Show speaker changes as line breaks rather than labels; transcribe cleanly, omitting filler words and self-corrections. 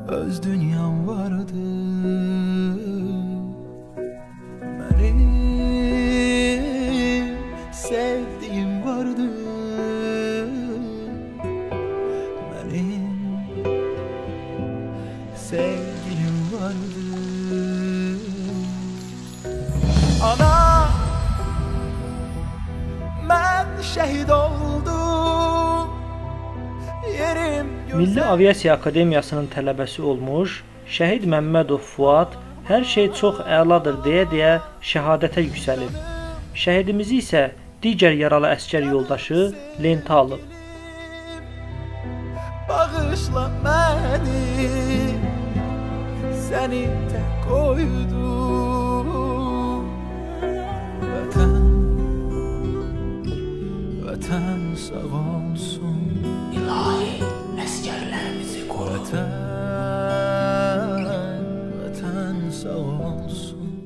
öz dünyam vardı. Benim sevdiğim vardı. Benim sevgilim vardı. Ana, ben şehit oldum. Yerim
Milli Aviasiya Akademiyasının tələbəsi olmuş Şəhid Məmmədov Fuad hər şey çox əladır deyə şəhadətə yüksəlib. Şəhidimizi isə digər yaralı əsgər yoldaşı lentə alıb.
Bağışla məni, səni tək koydum. Vətən sağ olsun. İlahi, əsgərlərimizi qoru. Vətən sağ olsun.